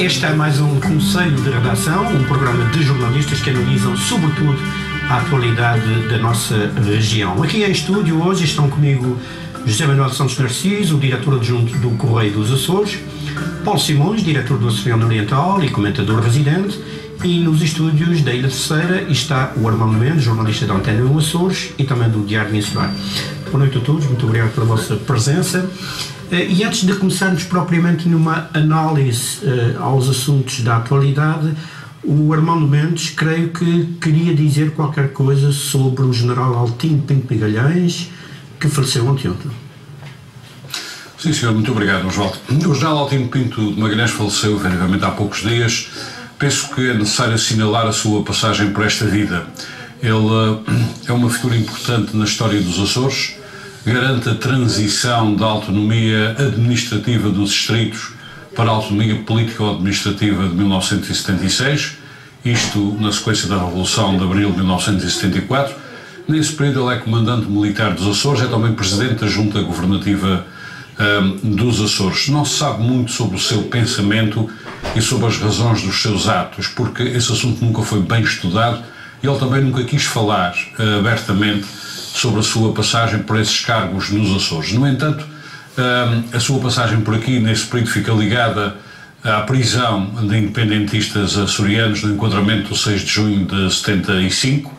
Este é mais um Conselho de Redação, um programa de jornalistas que analisam, sobretudo, a atualidade da nossa região. Aqui em estúdio hoje estão comigo José Manuel Santos Narciso, o diretor adjunto do Correio dos Açores, Paulo Simões, diretor do Oceano Oriental e comentador residente, e nos estúdios da Ilha Terceira está o Armando Mendes, jornalista da Antena 1 Açores e também do Diário Insular. Boa noite a todos, muito obrigado pela vossa presença. E antes de começarmos propriamente numa análise aos assuntos da atualidade, o Armando Mendes, creio que queria dizer qualquer coisa sobre o general Altino Pinto Magalhães, que faleceu ontem. Sim, senhor, muito obrigado, Osvaldo. O general Altino Pinto de Magalhães faleceu, efetivamente, há poucos dias. Penso que é necessário assinalar a sua passagem por esta vida. Ele é uma figura importante na história dos Açores, garante a transição da autonomia administrativa dos distritos para a autonomia político-administrativa de 1976, isto na sequência da Revolução de Abril de 1974. Nesse período ele é comandante militar dos Açores, é também presidente da Junta Governativa dos Açores. Não se sabe muito sobre o seu pensamento e sobre as razões dos seus atos, porque esse assunto nunca foi bem estudado e ele também nunca quis falar abertamente sobre a sua passagem por esses cargos nos Açores. No entanto, a sua passagem por aqui, nesse período, fica ligada à prisão de independentistas açorianos no enquadramento do 6 de junho de 75.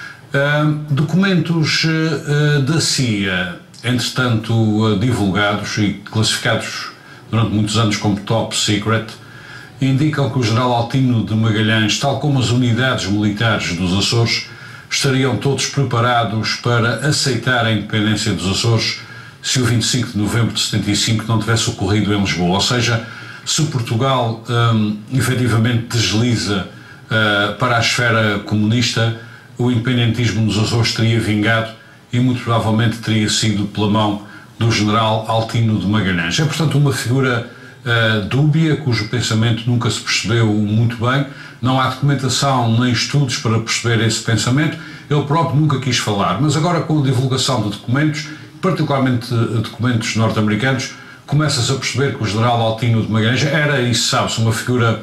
Documentos da CIA, entretanto divulgados e classificados durante muitos anos como top secret, indicam que o general Altino de Magalhães, tal como as unidades militares dos Açores, estariam todos preparados para aceitar a independência dos Açores se o 25 de novembro de 75 não tivesse ocorrido em Lisboa. Ou seja, se Portugal efetivamente desliza para a esfera comunista, o independentismo nos Açores teria vingado e muito provavelmente teria sido pela mão do general Altino de Magalhães. É, portanto, uma figura dúbia, cujo pensamento nunca se percebeu muito bem. Não há documentação nem estudos para perceber esse pensamento. Ele próprio nunca quis falar, mas agora com a divulgação de documentos, particularmente documentos norte-americanos, começa-se a perceber que o general Altino de Magalhães era, e sabe-se, uma figura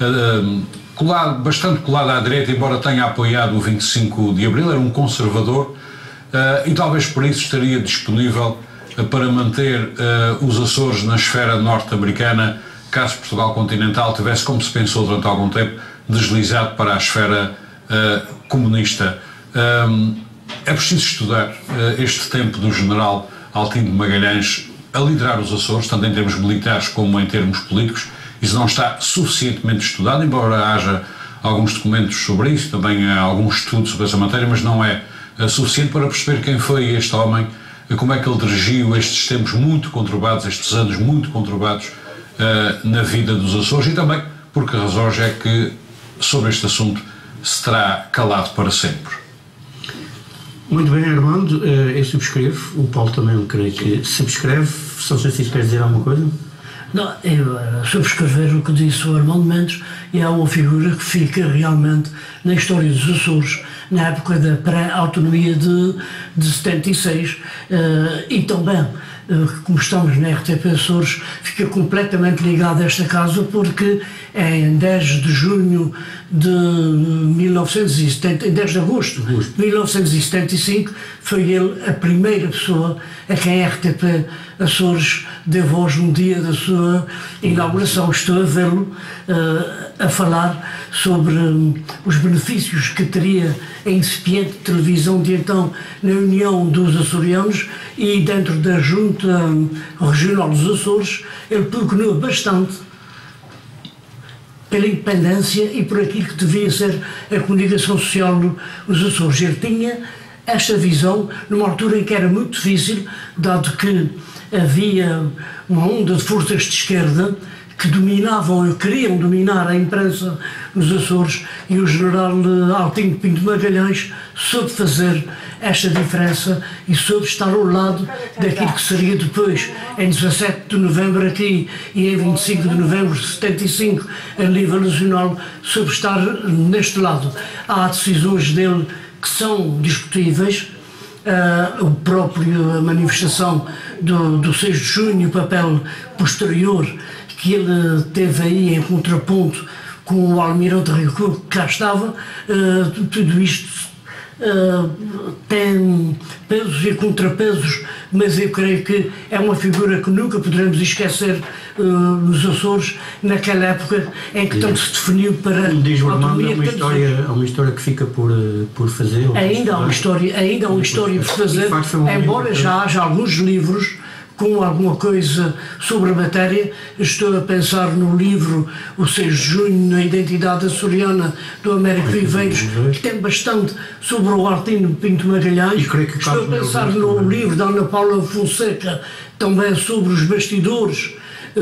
bastante colada à direita, embora tenha apoiado o 25 de Abril, era um conservador e talvez por isso estaria disponível para manter os Açores na esfera norte-americana, caso Portugal continental tivesse, como se pensou durante algum tempo, deslizado para a esfera comunista. É preciso estudar este tempo do general Altino de Magalhães a liderar os Açores, tanto em termos militares como em termos políticos. Isso não está suficientemente estudado, embora haja alguns documentos sobre isso, também há algum estudo sobre essa matéria, mas não é suficiente para perceber quem foi este homem, como é que ele dirigiu estes tempos muito conturbados, estes anos muito conturbados na vida dos Açores, e também por que razões é que sobre este assunto se terá calado para sempre. Muito bem, Armando, eu subscrevo, o Paulo também creio que subscreve. São Francisco, quer dizer alguma coisa? Não, eu subscrever o que disse o Armando Mendes, e é uma figura que fica realmente na história dos Açores, na época da pré-autonomia de 76, e também, como estamos na RTP Açores, fica completamente ligado a esta casa, porque em 10 de junho de 1970, em 10 de agosto de 1975, foi ele a primeira pessoa a quem a RTP Açores deu voz no dia da sua inauguração. Estou a vê-lo a falar sobre os benefícios que teria a incipiente televisão de então na União dos Açorianos, e dentro da Junta Regional dos Açores ele pugnou bastante pela independência e por aquilo que devia ser a comunicação social nos Açores. Ele tinha esta visão numa altura em que era muito difícil, dado que havia uma onda de forças de esquerda que dominavam e queriam dominar a imprensa nos Açores, e o general Altino Pinto Magalhães soube fazer esta diferença e soube estar ao lado daquilo que seria depois, em 17 de novembro aqui e em 25 de novembro de 75 a nível nacional, soube estar neste lado. Há decisões dele que são discutíveis, a própria manifestação do 6 de junho, o papel posterior que ele teve aí em contraponto com o almirante Ricoeur, que cá estava, tudo isto tem pesos e contrapesos, mas eu creio que é uma figura que nunca poderemos esquecer nos Açores, naquela época em que tanto se definiu para a autonomia. É uma história que fica por fazer. Ainda há uma história por fazer, embora já haja alguns livros com alguma coisa sobre a matéria. Estou a pensar no livro O 6 de Junho na Identidade Açoriana, do Américo Riveiros, que tem bastante sobre o Altino Pinto Magalhães. Estou a pensar no livro da Ana Paula Fonseca, também sobre os bastidores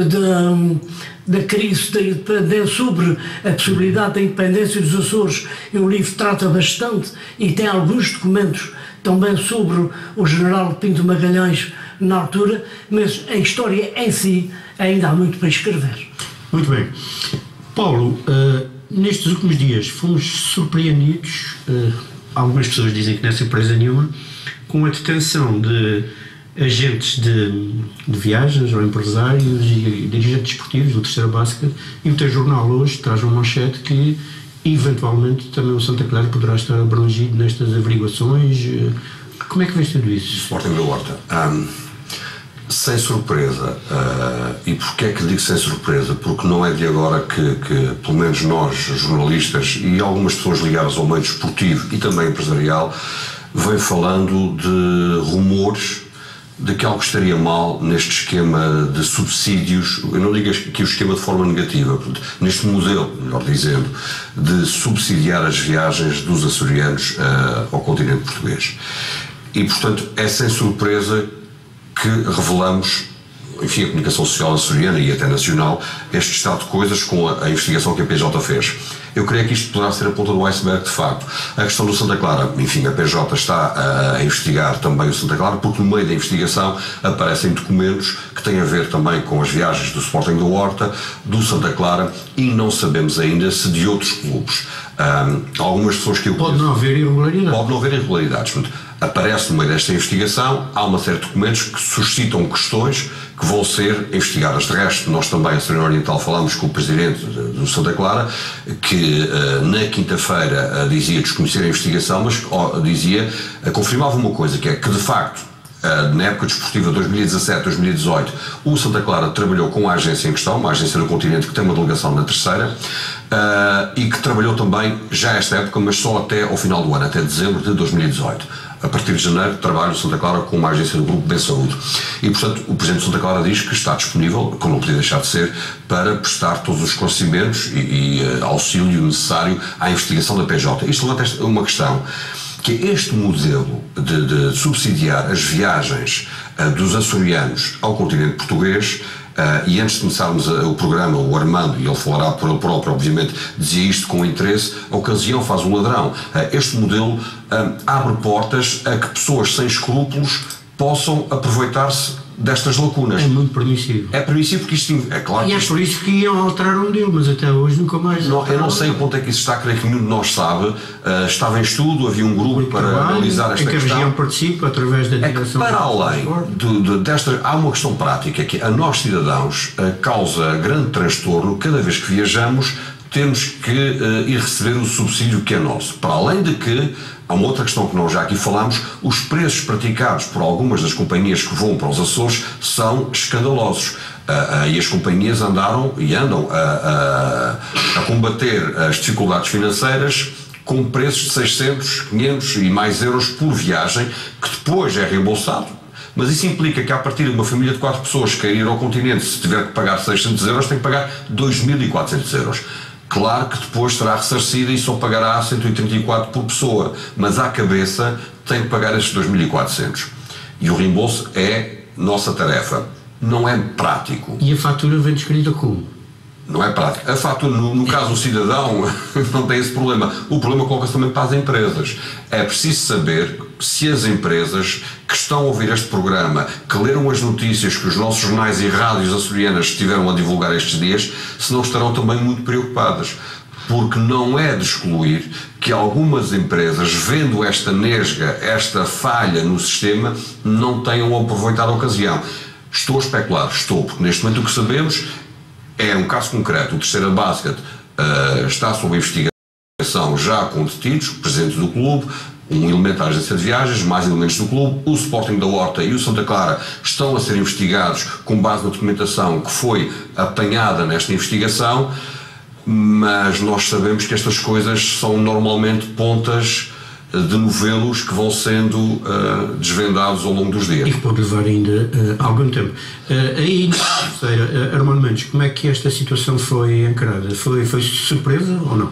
da crise da independência, sobre a possibilidade da independência dos Açores. E o livro trata bastante e tem alguns documentos também sobre o general Pinto Magalhães na altura, mas a história em si ainda há muito para escrever. Muito bem. Paulo, nestes últimos dias fomos surpreendidos, algumas pessoas dizem que não é surpresa nenhuma, com a detenção de agentes de viagens ou empresários e dirigentes desportivos do Terceira Básica, e o teu jornal hoje traz uma manchete que eventualmente também o Santa Clara poderá estar abrangido nestas averiguações. Como é que vês tudo isso? Sporting da Horta. Sem surpresa. E porquê é que digo sem surpresa? Porque não é de agora que pelo menos nós, jornalistas e algumas pessoas ligadas ao meio desportivo e também empresarial, vem falando de rumores de que algo estaria mal neste esquema de subsídios. Eu não digo aqui o esquema de forma negativa, portanto, neste modelo, melhor dizendo, de subsidiar as viagens dos açorianos ao continente português. E, portanto, é sem surpresa que revelamos, enfim, a comunicação social açoriana e até nacional, este estado de coisas com a investigação que a PJ fez. Eu creio que isto poderá ser a ponta do iceberg, de facto. A questão do Santa Clara, enfim, a PJ está a investigar também o Santa Clara, porque no meio da investigação aparecem documentos que têm a ver também com as viagens do Sporting da Horta, do Santa Clara, e não sabemos ainda se de outros clubes. Algumas pessoas que eu conheço... Pode não haver irregularidades. Pode não haver irregularidades. Aparece no meio desta investigação, há uma série de documentos que suscitam questões que vão ser investigadas. De resto, nós também, a Açoriana Oriental, falamos com o presidente do Santa Clara, que na quinta-feira dizia desconhecer a investigação, mas confirmava uma coisa, que é que de facto, na época desportiva 2017-2018, o Santa Clara trabalhou com a agência em questão, uma agência do continente que tem uma delegação na Terceira, e que trabalhou também já esta época, mas só até ao final do ano, até dezembro de 2018. A partir de janeiro trabalha o Santa Clara com uma agência do Grupo B Saúde. E, portanto, o Presidente do Santa Clara diz que está disponível, como não podia deixar de ser, para prestar todos os esclarecimentos e auxílio necessário à investigação da PJ. Isto levanta uma questão, que é este modelo de subsidiar as viagens dos açorianos ao continente português. E antes de começarmos o programa, o Armando, e ele falará por ele próprio, obviamente, dizia isto com interesse: a ocasião faz o ladrão. Este modelo abre portas a que pessoas sem escrúpulos possam aproveitar-se destas lacunas. É muito permissivo. É permissivo porque isto é claro. E é por isso que iam alterar o modelo, mas até hoje nunca mais. Eu não sei o ponto é que isso está, creio que nenhum de nós sabe. Estava em estudo, havia um grupo para analisar esta questão. Em que a região participa através da direção. Para além desta, há uma questão prática que a nós cidadãos causa grande transtorno cada vez que viajamos. Temos que ir receber o subsídio que é nosso. Para além de que, há uma outra questão que nós já aqui falamos, os preços praticados por algumas das companhias que vão para os Açores são escandalosos. E as companhias andaram e andam a combater as dificuldades financeiras com preços de 600, 500 e mais euros por viagem, que depois é reembolsado. Mas isso implica que, a partir de uma família de 4 pessoas que quer ir ao continente, se tiver que pagar 600 euros, tem que pagar 2.400 euros. Claro que depois será ressarcida e só pagará 134 por pessoa, mas à cabeça tem que pagar estes 2.400. E o reembolso é nossa tarefa. Não é prático. E a fatura vem descrita como? Não é prático. A fatura, no caso do cidadão, não tem esse problema. O problema coloca-se também para as empresas. É preciso saber se as empresas que estão a ouvir este programa, que leram as notícias que os nossos jornais e rádios açorianas estiveram a divulgar estes dias, se não estarão também muito preocupadas. Porque não é de excluir que algumas empresas, vendo esta nesga, esta falha no sistema, não tenham aproveitado a ocasião. Estou a especular, porque neste momento o que sabemos É um caso concreto. O Terceira Basket está sob investigação já com detidos, presidente do clube, um elemento da agência de viagens, mais elementos do clube, o Sporting da Horta e o Santa Clara estão a ser investigados com base na documentação que foi apanhada nesta investigação, mas nós sabemos que estas coisas são normalmente pontas de novelos que vão sendo desvendados ao longo dos dias. E que pode levar ainda algum tempo. Aí, Armando Mendes, como é que esta situação foi encarada? Foi surpresa ou não?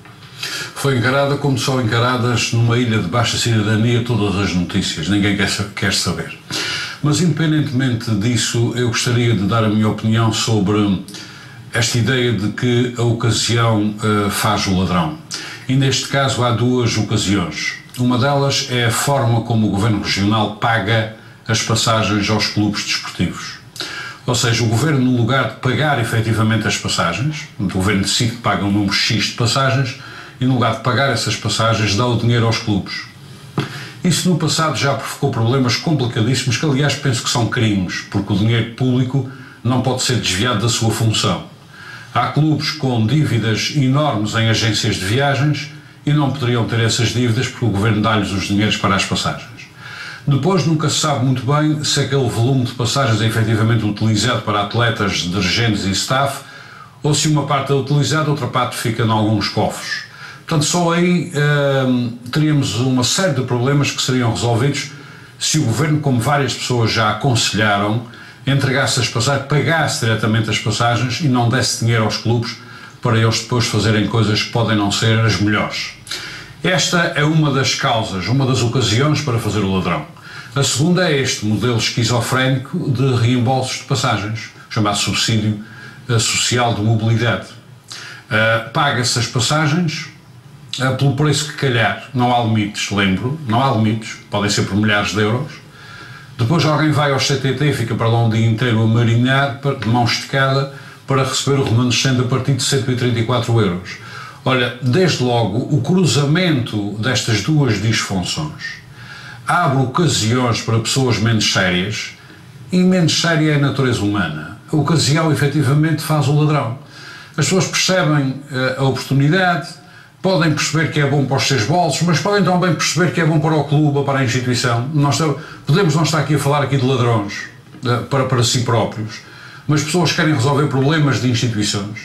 Foi encarada como são encaradas numa ilha de baixa cidadania todas as notícias, ninguém quer saber. Mas independentemente disso, eu gostaria de dar a minha opinião sobre esta ideia de que a ocasião faz o ladrão. E neste caso há duas ocasiões. Uma delas é a forma como o Governo Regional paga as passagens aos clubes desportivos. Ou seja, o Governo, no lugar de pagar efetivamente as passagens, o Governo decide que paga um número X de passagens, e no lugar de pagar essas passagens dá o dinheiro aos clubes. Isso no passado já provocou problemas complicadíssimos, que aliás penso que são crimes, porque o dinheiro público não pode ser desviado da sua função. Há clubes com dívidas enormes em agências de viagens e não poderiam ter essas dívidas porque o Governo dá-lhes os dinheiros para as passagens. Depois nunca se sabe muito bem se aquele volume de passagens é efetivamente utilizado para atletas, dirigentes e staff, ou se uma parte é utilizada, outra parte fica em alguns cofres. Portanto, só aí teríamos uma série de problemas que seriam resolvidos se o Governo, como várias pessoas já aconselharam, entregasse as passagens, pagasse diretamente as passagens e não desse dinheiro aos clubes para eles depois fazerem coisas que podem não ser as melhores. Esta é uma das causas, uma das ocasiões para fazer o ladrão. A segunda é este modelo esquizofrénico de reembolsos de passagens, chamado subsídio social de mobilidade. Paga-se as passagens pelo preço que calhar, não há limites, lembro, não há limites, podem ser por milhares de euros. Depois alguém vai ao CTT e fica para lá um dia inteiro a marinhar, de mão esticada, para receber o remanescente a partir de 134 euros. Olha, desde logo, o cruzamento destas duas disfunções abre ocasiões para pessoas menos sérias, e menos séria é a natureza humana. A ocasião, efetivamente, faz o ladrão. As pessoas percebem a oportunidade, podem perceber que é bom para os seus bolsos, mas podem também perceber que é bom para o clube ou para a instituição. Podemos não estar aqui a falar aqui de ladrões para si próprios, mas pessoas querem resolver problemas de instituições.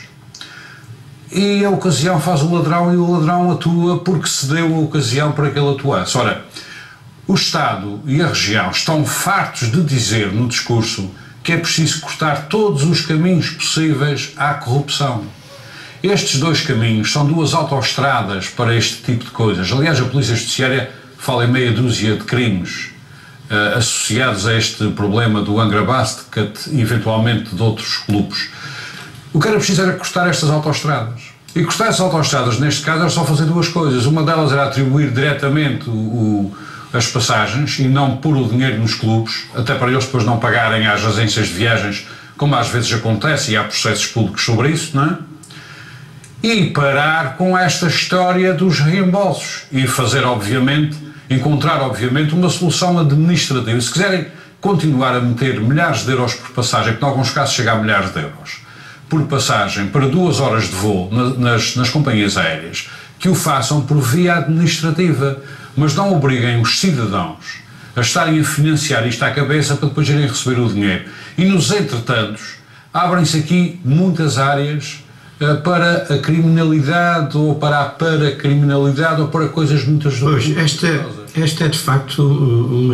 E a ocasião faz o ladrão, e o ladrão atua porque se deu a ocasião para que ele atuasse. Ora, o Estado e a região estão fartos de dizer no discurso que é preciso cortar todos os caminhos possíveis à corrupção. Estes dois caminhos são duas autoestradas para este tipo de coisas. Aliás, a Polícia Judiciária fala em meia dúzia de crimes associados a este problema do Angra Basket e eventualmente de outros clubes. O que era preciso era cortar estas autoestradas. E cortar essas autoestradas, neste caso, era só fazer duas coisas. Uma delas era atribuir diretamente as passagens e não pôr o dinheiro nos clubes, até para eles depois não pagarem às agências de viagens, como às vezes acontece, e há processos públicos sobre isso, não é? E parar com esta história dos reembolsos e fazer, obviamente, encontrar, obviamente, uma solução administrativa. Se quiserem continuar a meter milhares de euros por passagem, que em alguns casos chega a milhares de euros, por passagem para 2 horas de voo nas companhias aéreas, que o façam por via administrativa, mas não obriguem os cidadãos a estarem a financiar isto à cabeça para depois irem receber o dinheiro. E nos entretantos, abrem-se aqui muitas áreas para a criminalidade ou para a paracriminalidade ou para coisas muitas vezes. Pois, esta é de facto uma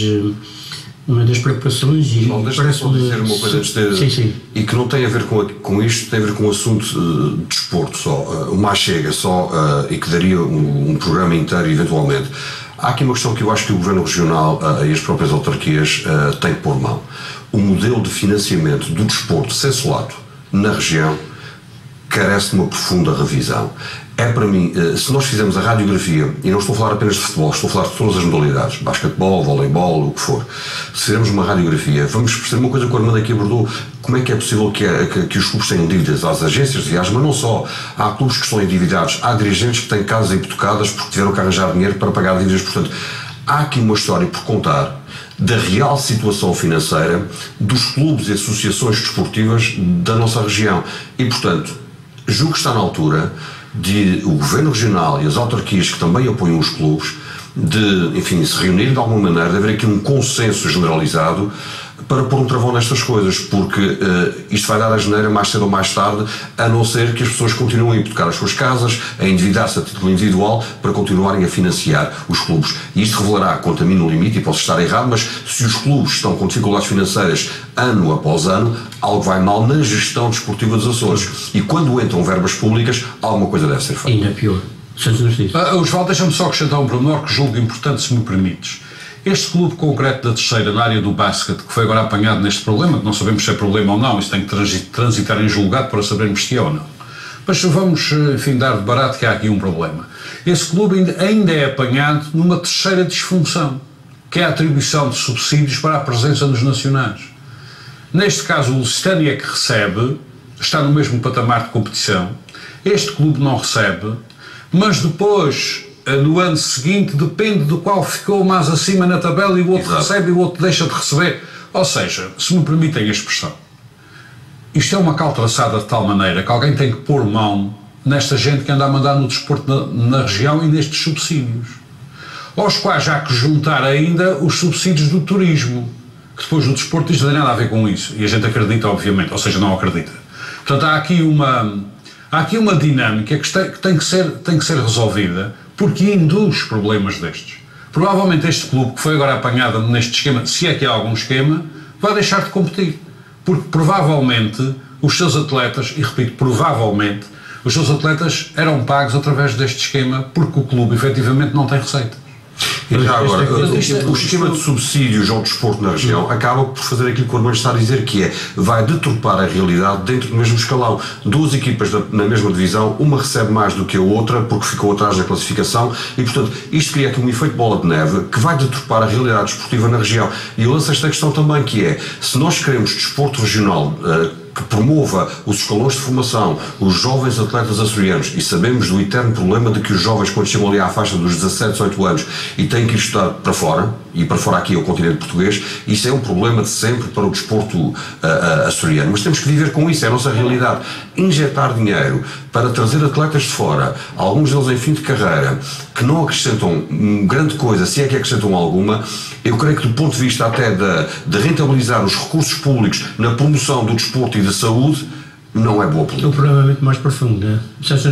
das preocupações e parece-me dizer uma coisa sim. E que não tem a ver com isto, tem a ver com o assunto de desporto só, uma chega só, e que daria um programa inteiro eventualmente. Há aqui uma questão que eu acho que o Governo Regional e as próprias autarquias têm que pôr mão. O modelo de financiamento do desporto censulado na região carece de uma profunda revisão. É para mim, se nós fizermos a radiografia, e não estou a falar apenas de futebol, estou a falar de todas as modalidades, basquetebol, voleibol, o que for, se fizermos uma radiografia, vamos perceber uma coisa que o Armando aqui abordou, como é que é possível que os clubes tenham dívidas às agências de viagem, mas não só, há clubes que estão endividados, há dirigentes que têm casas hipotecadas porque tiveram que arranjar dinheiro para pagar dívidas, portanto, há aqui uma história por contar da real situação financeira dos clubes e associações desportivas da nossa região. E, portanto, julgo que está na altura de o Governo Regional e as autarquias que também apoiam os clubes de, enfim, se reunirem de alguma maneira, de haver aqui um consenso generalizado para pôr um travão nestas coisas, porque isto vai dar a geneira mais cedo ou mais tarde, a não ser que as pessoas continuem a hipotecar as suas casas, a endividar-se a título individual para continuarem a financiar os clubes. E isto revelará, quanto a mim, no limite, e posso estar errado, mas se os clubes estão com dificuldades financeiras ano após ano, algo vai mal na gestão desportiva dos Açores. E quando entram verbas públicas, alguma coisa deve ser feita. Ainda pior. Osvaldo, deixa-me só acrescentar um pormenor que julgo importante, se me permites. Este clube concreto da Terceira, na área do basquete, que foi agora apanhado neste problema, que não sabemos se é problema ou não, isso tem que transitar em julgado para sabermos se é ou não. Mas vamos, enfim, dar de barato que há aqui um problema. Esse clube ainda é apanhado numa terceira disfunção, que é a atribuição de subsídios para a presença nos nacionais. Neste caso, o Lusitânia é que recebe, está no mesmo patamar de competição, este clube não recebe, mas depois, no ano seguinte, depende do qual ficou mais acima na tabela e o outro recebe e o outro deixa de receber. Ou seja, se me permitem a expressão, isto é uma caltraçada de tal maneira que alguém tem que pôr mão nesta gente que anda a mandar no desporto na região e nestes subsídios, aos quais há que juntar ainda os subsídios do turismo, que depois o desporto isto não tem nada a ver com isso, e a gente acredita, obviamente, ou seja, não acredita. Portanto, há aqui uma dinâmica que tem que ser resolvida, porque induz problemas destes. Provavelmente este clube que foi agora apanhado neste esquema, se é que há algum esquema, vai deixar de competir, porque provavelmente os seus atletas, e repito, provavelmente, os seus atletas eram pagos através deste esquema, porque o clube efetivamente não tem receita. E já agora, o esquema de subsídios ao desporto na região acaba por fazer aquilo que o Armando está a dizer, que é, vai deturpar a realidade dentro do mesmo escalão. Duas equipas na mesma divisão, uma recebe mais do que a outra, porque ficou atrás da classificação, e portanto, isto cria aqui um efeito bola de neve, que vai deturpar a realidade desportiva na região. E eu lanço esta questão também, que é, se nós queremos desporto regional, que promova os escalões de formação, os jovens atletas açorianos, e sabemos do eterno problema de que os jovens, quando chegam ali à faixa dos 17, 18 anos e têm que ir estudar para fora, e para fora aqui ao continente português, isso é um problema de sempre para o desporto açoriano. Mas temos que viver com isso, é a nossa realidade. Injetar dinheiro para trazer atletas de fora, alguns deles em fim de carreira, que não acrescentam grande coisa, se é que acrescentam alguma, eu creio que do ponto de vista até de rentabilizar os recursos públicos na promoção do desporto e da saúde, não é boa política. O problema é muito mais profundo, né?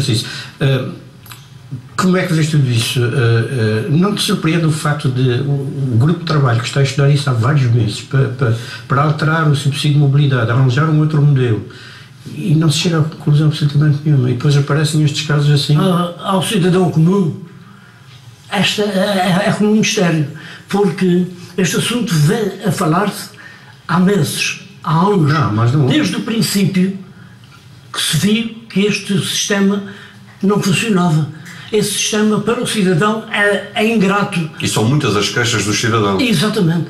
Como é que vês tudo isso? Não te surpreende o facto de o grupo de trabalho que está a estudar isso há vários meses para alterar o subsídio de mobilidade, arranjar um outro modelo, e não se chega a conclusão absolutamente nenhuma, e depois aparecem estes casos assim? Ao cidadão comum, esta é como um mistério, porque este assunto vem a falar-se há meses, há anos, desde o princípio que se viu que este sistema não funcionava. Esse sistema para o cidadão é ingrato. E são muitas as queixas dos cidadãos. Exatamente.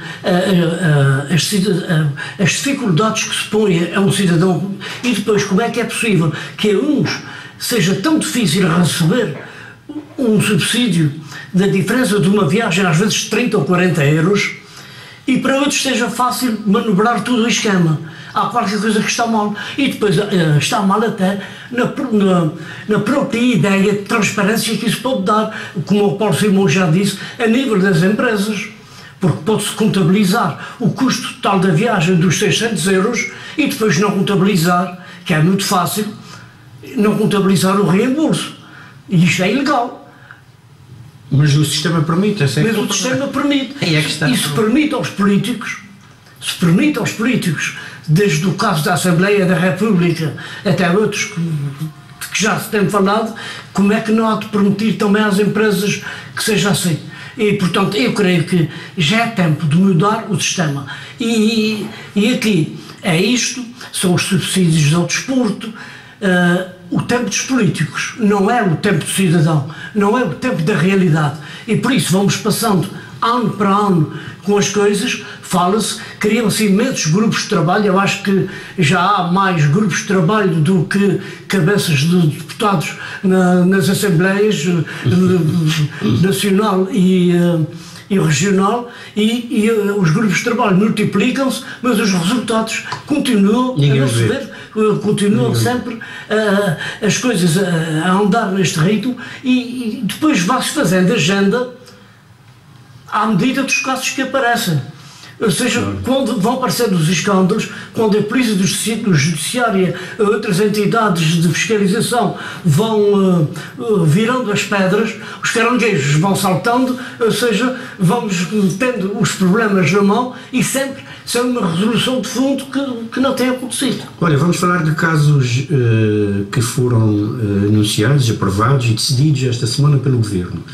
As dificuldades que se põe a um cidadão, e depois como é que é possível que a uns seja tão difícil receber um subsídio da diferença de uma viagem às vezes 30 ou 40 euros, e para outros seja fácil manobrar todo o esquema. Há qualquer coisa que está mal, e depois está mal até na própria ideia de transparência que isso pode dar, como o Paulo Simão já disse, a nível das empresas, porque pode-se contabilizar o custo total da viagem dos 600 euros e depois não contabilizar, que é muito fácil, não contabilizar o reembolso, e isto é ilegal. Mas o sistema permite, Mas o sistema permite. É que está. E se permite aos políticos, desde o caso da Assembleia da República até outros que já se tem falado, como é que não há de permitir também às empresas que seja assim? E, portanto, eu creio que já é tempo de mudar o sistema. E aqui é isto, são os subsídios ao desporto. O tempo dos políticos não é o tempo do cidadão, não é o tempo da realidade, e por isso vamos passando ano para ano com as coisas, fala-se, criam-se imensos grupos de trabalho. Eu acho que já há mais grupos de trabalho do que cabeças de deputados nas Assembleias Nacional e e regional, e os grupos de trabalho multiplicam-se, mas os resultados continuam a não se ver, continuam sempre as coisas a andar neste ritmo, e depois vai-se fazendo agenda à medida dos casos que aparecem. Ou seja, quando vão aparecendo os escândalos, quando a polícia do judiciário e outras entidades de fiscalização vão virando as pedras, os caranguejos vão saltando, ou seja, vamos tendo os problemas na mão e sempre sem uma resolução de fundo que não tem acontecido. Olha, vamos falar de casos que foram anunciados, aprovados e decididos esta semana pelo Governo,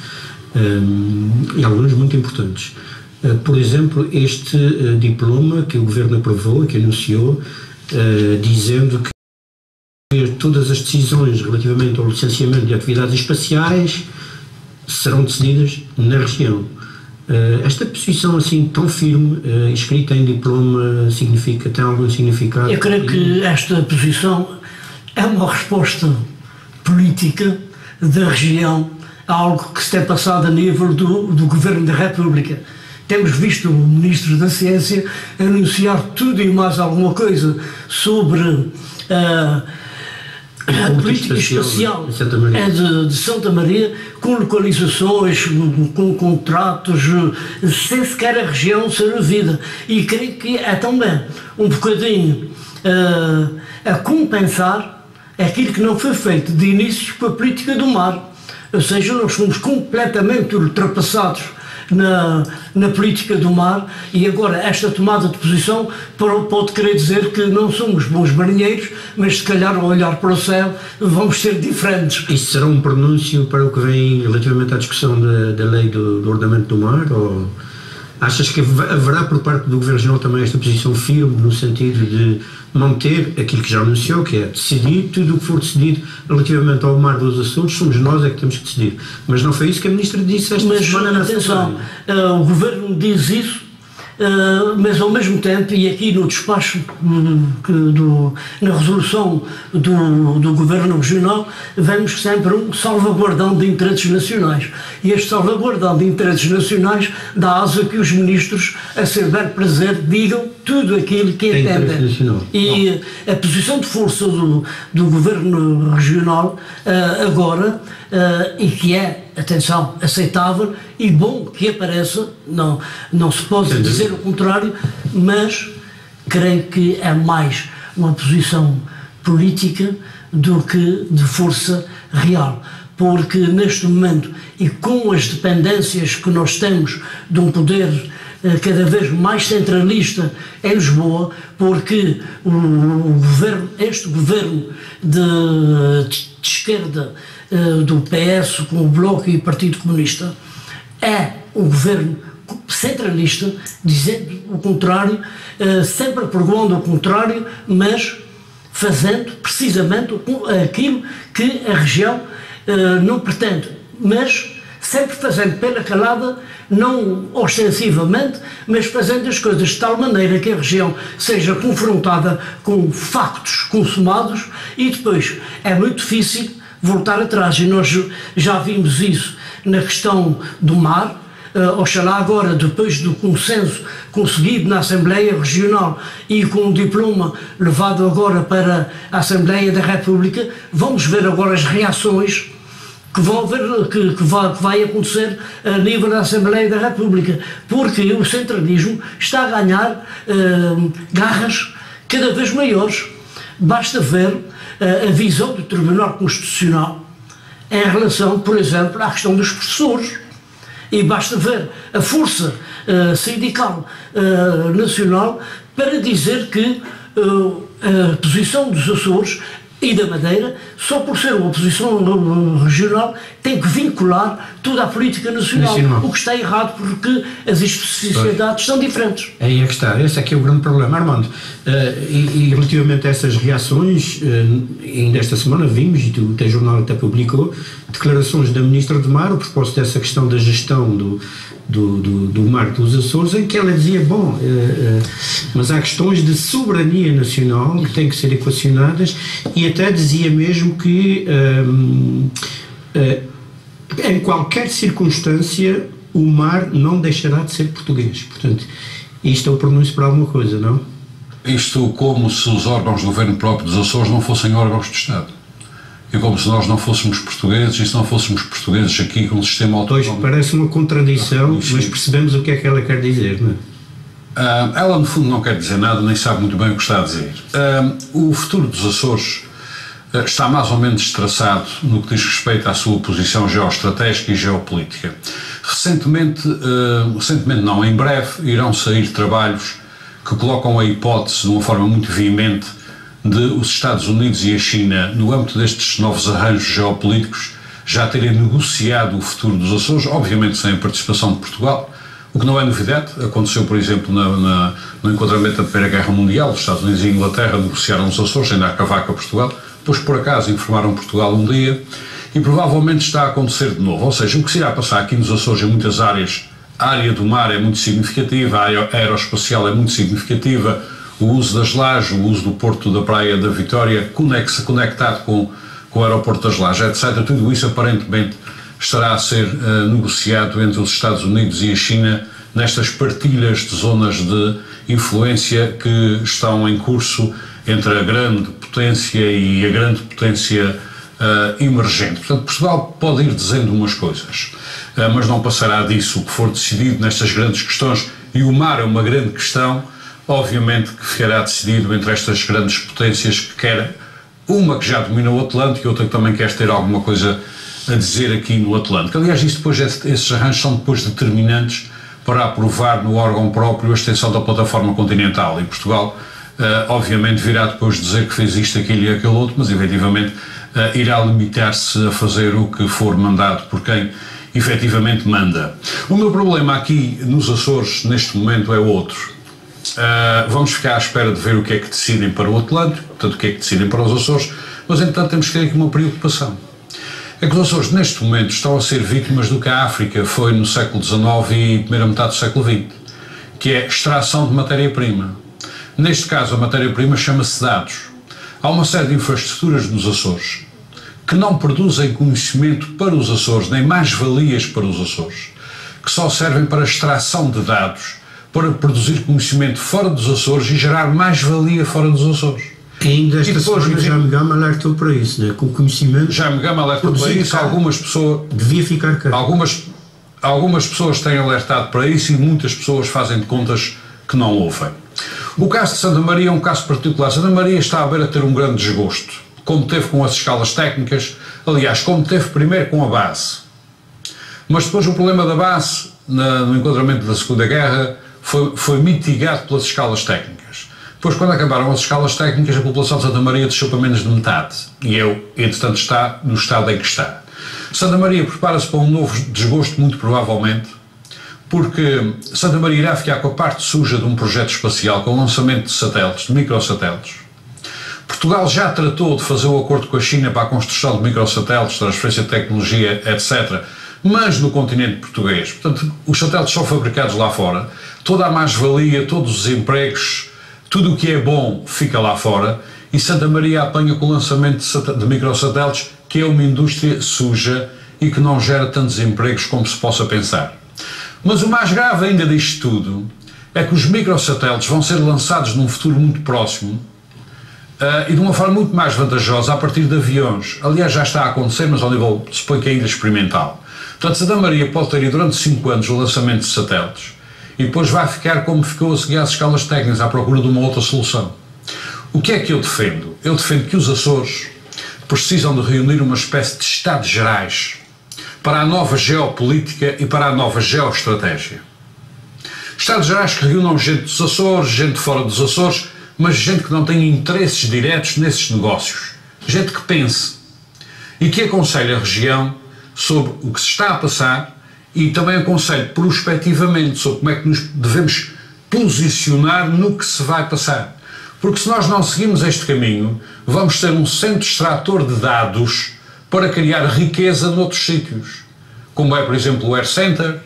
e alguns muito importantes. Por exemplo, este diploma que o Governo aprovou, que anunciou, dizendo que todas as decisões relativamente ao licenciamento de atividades espaciais serão decididas na região. Esta posição assim tão firme, escrita em diploma, tem algum significado? Eu creio que esta posição é uma resposta política da região a algo que se tem passado a nível do Governo da República. Temos visto o Ministro da Ciência anunciar tudo e mais alguma coisa sobre a política espacial de Santa Maria, com localizações, com contratos, sem sequer a região ser ouvida. E creio que é também um bocadinho a compensar aquilo que não foi feito de início com a política do mar. Ou seja, nós fomos completamente ultrapassados na política do mar, e agora esta tomada de posição pode querer dizer que não somos bons marinheiros, mas se calhar ao olhar para o céu vamos ser diferentes. Isso será um pronúncio para o que vem relativamente à discussão da lei do ordenamento do mar, ou achas que haverá por parte do Governo Regional também esta posição firme no sentido de manter aquilo que já anunciou, que é decidir tudo o que for decidido relativamente ao mar dos Açores, somos nós é que temos que decidir. Mas não foi isso que a Ministra disse esta semana na atenção, o Governo diz isso, mas ao mesmo tempo, e aqui no despacho, na resolução do Governo Regional, vemos sempre um salvaguardão de interesses nacionais. E este salvaguardão de interesses nacionais dá asa que os ministros, a seu bel prazer, digam tudo aquilo que entendem. E a posição de força do Governo Regional agora, e que é, atenção, aceitável e bom que apareça, não se pode dizer o contrário, mas creio que é mais uma posição política do que de força real, porque neste momento, e com as dependências que nós temos de um poder cada vez mais centralista em Lisboa, porque este governo de esquerda do PS com o Bloco e o Partido Comunista é um governo centralista, dizendo o contrário, sempre apregoando o contrário, mas fazendo precisamente aquilo que a região não pretende, mas sempre fazendo pela calada, não ostensivamente, mas fazendo as coisas de tal maneira que a região seja confrontada com factos consumados, e depois é muito difícil voltar atrás, e nós já vimos isso na questão do mar. Oxalá agora, depois do consenso conseguido na Assembleia Regional e com o diploma levado agora para a Assembleia da República, vamos ver agora as reações que vai acontecer a nível da Assembleia da República, porque o centralismo está a ganhar garras cada vez maiores. Basta ver a visão do Tribunal Constitucional em relação, por exemplo, à questão dos professores, e basta ver a força sindical nacional para dizer que a posição dos Açores e da Madeira, só por ser uma posição regional, tem que vincular toda a política nacional, o que está errado, porque as especificidades são diferentes. Aí é que está, esse é que é o grande problema. Armando, e relativamente a essas reações, ainda esta semana vimos, e o teu jornal até publicou, declarações da Ministra do Mar a propósito dessa questão da gestão do mar dos Açores, em que ela dizia, mas há questões de soberania nacional que têm que ser equacionadas, e até dizia mesmo que em qualquer circunstância o mar não deixará de ser português. Portanto, isto é o pronúncio para alguma coisa, não? Isto como se os órgãos do governo próprio dos Açores não fossem órgãos do Estado. E como se nós não fôssemos portugueses e se não fôssemos portugueses aqui com um sistema autónomo. Pois, parece uma contradição, mas percebemos o que é que ela quer dizer, não é? Ela, no fundo, não quer dizer nada, nem sabe muito bem o que está a dizer. O futuro dos Açores está mais ou menos traçado no que diz respeito à sua posição geoestratégica e geopolítica. Recentemente não, em breve, irão sair trabalhos que colocam a hipótese, de uma forma muito veemente, de os Estados Unidos e a China, no âmbito destes novos arranjos geopolíticos, já terem negociado o futuro dos Açores, obviamente sem a participação de Portugal, o que não é novidade. Aconteceu, por exemplo, no enquadramento da Primeira Guerra Mundial. Os Estados Unidos e a Inglaterra negociaram os Açores, ainda a cavaco a Portugal, depois por acaso informaram Portugal um dia, e provavelmente está a acontecer de novo. Ou seja, o que se irá passar aqui nos Açores em muitas áreas, a área do mar é muito significativa, a área aeroespacial é muito significativa, o uso das lajes, o uso do porto da Praia da Vitória, conectado com o aeroporto das lajes, etc. Tudo isso aparentemente estará a ser negociado entre os Estados Unidos e a China nestas partilhas de zonas de influência que estão em curso entre a grande potência e a grande potência emergente. Portanto, Portugal pode ir dizendo umas coisas, mas não passará disso. O que for decidido nestas grandes questões, e o mar é uma grande questão, obviamente que ficará decidido entre estas grandes potências que querem, uma que já domina o Atlântico e outra que também quer ter alguma coisa a dizer aqui no Atlântico. Aliás, esses arranjos são depois determinantes para aprovar no órgão próprio a extensão da plataforma continental, e Portugal obviamente virá depois dizer que fez isto, aquilo e aquele outro, mas efetivamente irá limitar-se a fazer o que for mandado por quem efetivamente manda. O meu problema aqui nos Açores neste momento é outro. Vamos ficar à espera de ver o que é que decidem para o Atlântico, portanto o que é que decidem para os Açores, mas entretanto temos que ter aqui uma preocupação. É que os Açores neste momento estão a ser vítimas do que a África foi no século XIX e primeira metade do século XX, que é extração de matéria-prima. Neste caso a matéria-prima chama-se dados. Há uma série de infraestruturas nos Açores que não produzem conhecimento para os Açores, nem mais-valias para os Açores, que só servem para extração de dados, para produzir conhecimento fora dos Açores e gerar mais-valia fora dos Açores. E ainda esta semana Jaime Gama alertou para isso, né? Com o conhecimento. Jaime Gama alertou para isso, algumas pessoas. Devia ficar cá. Algumas pessoas têm alertado para isso e muitas pessoas fazem de contas que não ouvem. O caso de Santa Maria é um caso particular. Santa Maria está a ver a ter um grande desgosto, como teve com as escalas técnicas, aliás, como teve primeiro com a base. Mas depois o problema da base, no enquadramento da Segunda Guerra, foi mitigado pelas escalas técnicas. Depois, quando acabaram as escalas técnicas, a população de Santa Maria desceu para menos de metade. E entretanto, está no estado em que está. Santa Maria prepara-se para um novo desgosto, muito provavelmente, porque Santa Maria irá ficar com a parte suja de um projeto espacial, com o lançamento de satélites, de microsatélites. Portugal já tratou de fazer o acordo com a China para a construção de microsatélites, transferência de tecnologia, etc., mas no continente português. Portanto, os satélites são fabricados lá fora, toda a mais-valia, todos os empregos, tudo o que é bom fica lá fora, e Santa Maria apanha com o lançamento de microsatélites, que é uma indústria suja e que não gera tantos empregos como se possa pensar. Mas o mais grave ainda disto tudo é que os microsatélites vão ser lançados num futuro muito próximo e de uma forma muito mais vantajosa a partir de aviões. Aliás, já está a acontecer, mas ao nível, se põe que ainda experimental. Portanto, Santa Maria pode ter durante 5 anos o lançamento de satélites e depois vai ficar como ficou a seguir às escalas técnicas, à procura de uma outra solução. O que é que eu defendo? Eu defendo que os Açores precisam de reunir uma espécie de estados gerais para a nova geopolítica e para a nova geoestratégia. Estados gerais que reúnam gente dos Açores, gente fora dos Açores, mas gente que não tenha interesses diretos nesses negócios. Gente que pense e que aconselhe a região sobre o que se está a passar e também aconselhe prospectivamente sobre como é que nos devemos posicionar no que se vai passar. Porque se nós não seguirmos este caminho, vamos ter um centro extrator de dados para criar riqueza noutros sítios, como é, por exemplo, o Air Center,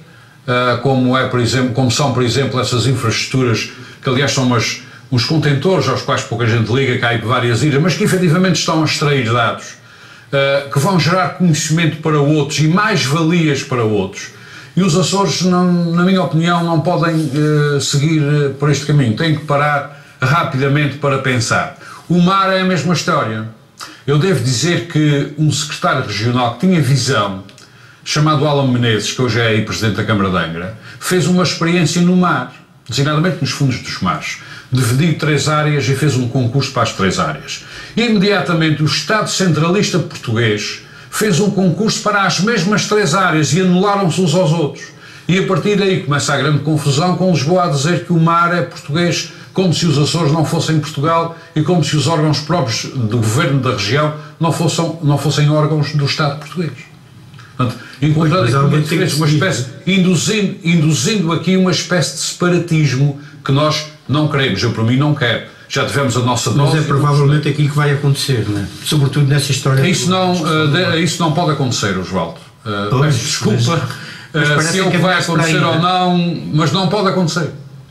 como são, por exemplo, essas infraestruturas, que aliás são uns contentores aos quais pouca gente liga, que há várias ilhas, mas que efetivamente estão a extrair dados, que vão gerar conhecimento para outros e mais-valias para outros. E os Açores, na minha opinião, não podem seguir por este caminho. Têm que parar rapidamente para pensar. O mar é a mesma história. Eu devo dizer que um secretário regional que tinha visão, chamado Alan Menezes, que hoje é aí presidente da Câmara de Angra, fez uma experiência no mar, designadamente nos fundos dos mares. Dividiu 3 áreas e fez um concurso para as 3 áreas. Imediatamente o Estado centralista português fez um concurso para as mesmas 3 áreas e anularam-se uns aos outros. E a partir daí começa a grande confusão, com Lisboa a dizer que o mar é português, como se os Açores não fossem Portugal e como se os órgãos próprios do governo da região não fossem órgãos do Estado português. Portanto, encontrando aqui uma espécie, induzindo aqui uma espécie de separatismo que nós não queremos. Eu, para mim, não quero. Já tivemos a nossa dose. Mas é provavelmente aquilo que vai acontecer, não é? Sobretudo nessa história. Isso não pode acontecer, Osvaldo. Desculpa se é o que vai acontecer ou não, mas não pode acontecer.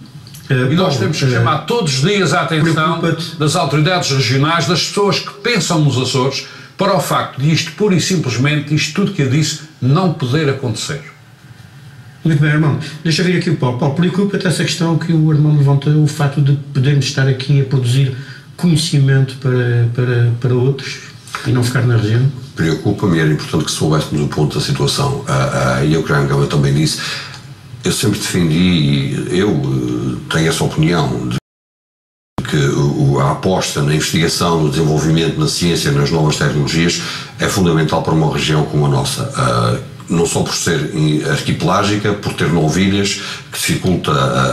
E nós temos que chamar todos os dias a atenção das autoridades regionais, das pessoas que pensam nos Açores, para o facto de isto, pura e simplesmente, isto tudo que eu disse, não poder acontecer. Muito bem, Armando. Deixa eu vir aqui o Paulo. Paulo, preocupa-te essa questão que o Armando levantou, o facto de podermos estar aqui a produzir conhecimento para outros e não ficar na região? Preocupa-me, era importante que soubéssemos o ponto da situação. E eu creio que eu também disse, eu sempre defendi, eu tenho essa opinião, de que a aposta na investigação, no desenvolvimento, na ciência, nas novas tecnologias é fundamental para uma região como a nossa. Não só por ser arquipelágica, por ter 9 ilhas, que dificulta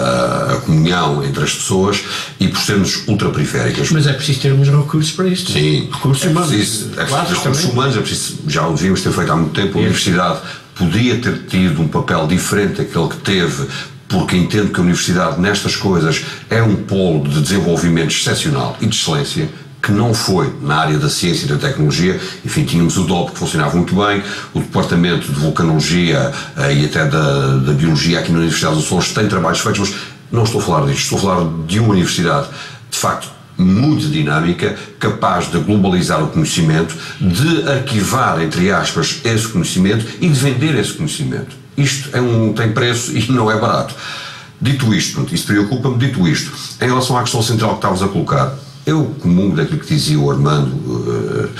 a comunhão entre as pessoas, e por sermos ultraperiféricas. Mas é preciso termos recursos para isto. Sim, recursos humanos. Recursos humanos, é preciso, já o devíamos ter feito há muito tempo. A universidade podia ter tido um papel diferente daquele que teve, porque entendo que a universidade nestas coisas é um polo de desenvolvimento excepcional e de excelência, que não foi na área da ciência e da tecnologia. Enfim, tínhamos o DOP, que funcionava muito bem, o departamento de vulcanologia e até da biologia aqui na Universidade dos Açores tem trabalhos feitos, mas não estou a falar disto, estou a falar de uma universidade, de facto, muito dinâmica, capaz de globalizar o conhecimento, de arquivar, entre aspas, esse conhecimento e de vender esse conhecimento. Isto tem preço e não é barato. Dito isto, pronto, isso preocupa-me. Dito isto, em relação à questão central que estavas a colocar, eu comungo daquilo que dizia o Armando,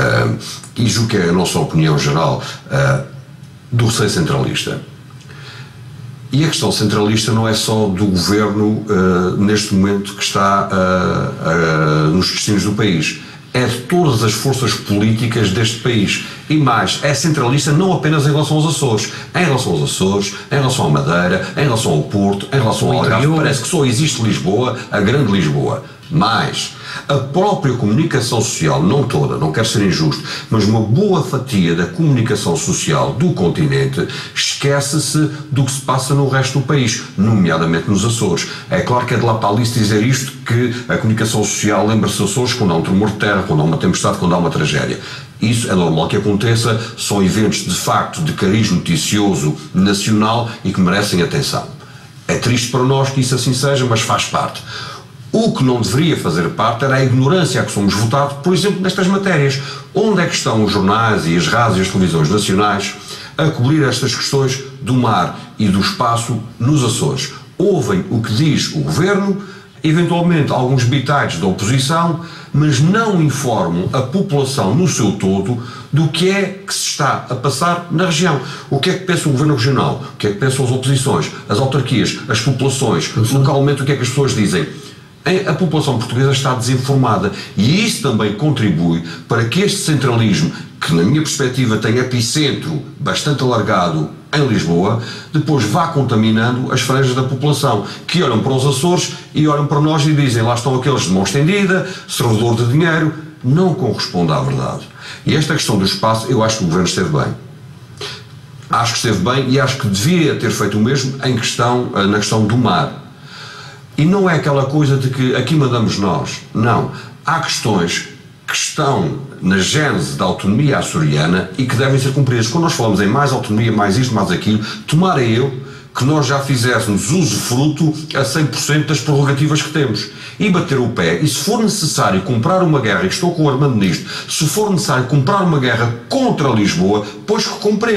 e julgo que é a nossa opinião geral, do receio centralista. E a questão centralista não é só do governo, neste momento, que está nos destinos do país. É de todas as forças políticas deste país. E mais, é centralista não apenas em relação aos Açores. Em relação aos Açores, em relação à Madeira, em relação ao Porto, em relação ao Algarve. Parece que só existe Lisboa, a grande Lisboa. Mas a própria comunicação social, não toda, não quero ser injusto, mas uma boa fatia da comunicação social do continente esquece-se do que se passa no resto do país, nomeadamente nos Açores. É claro que é de lá para ali dizer isto, que a comunicação social lembra-se dos Açores quando há um tremor de terra, quando há uma tempestade, quando há uma tragédia. Isso é normal que aconteça, são eventos de facto de cariz noticioso nacional e que merecem atenção. É triste para nós que isso assim seja, mas faz parte. O que não deveria fazer parte era a ignorância a que somos votados, por exemplo, nestas matérias. Onde é que estão os jornais e as rádios e as televisões nacionais a cobrir estas questões do mar e do espaço nos Açores? Ouvem o que diz o governo, eventualmente alguns bitites da oposição, mas não informam a população no seu todo do que é que se está a passar na região. O que é que pensa o governo regional? O que é que pensam as oposições, as autarquias, as populações? Localmente, o que é que as pessoas dizem? A população portuguesa está desinformada e isso também contribui para que este centralismo, que na minha perspectiva tem epicentro bastante alargado em Lisboa, depois vá contaminando as franjas da população, que olham para os Açores e olham para nós e dizem: lá estão aqueles de mão estendida, servidor de dinheiro. Não corresponde à verdade. E esta questão do espaço, eu acho que o governo esteve bem. Acho que esteve bem e acho que devia ter feito o mesmo na questão do mar. E não é aquela coisa de que aqui mandamos nós. Não. Há questões que estão na gênese da autonomia açoriana e que devem ser cumpridas. Quando nós falamos em mais autonomia, mais isto, mais aquilo, tomara eu que nós já fizéssemos usufruto a 100% das prerrogativas que temos. E bater o pé, e se for necessário comprar uma guerra, e estou com o Armando nisto, se for necessário comprar uma guerra contra Lisboa, pois que compremos.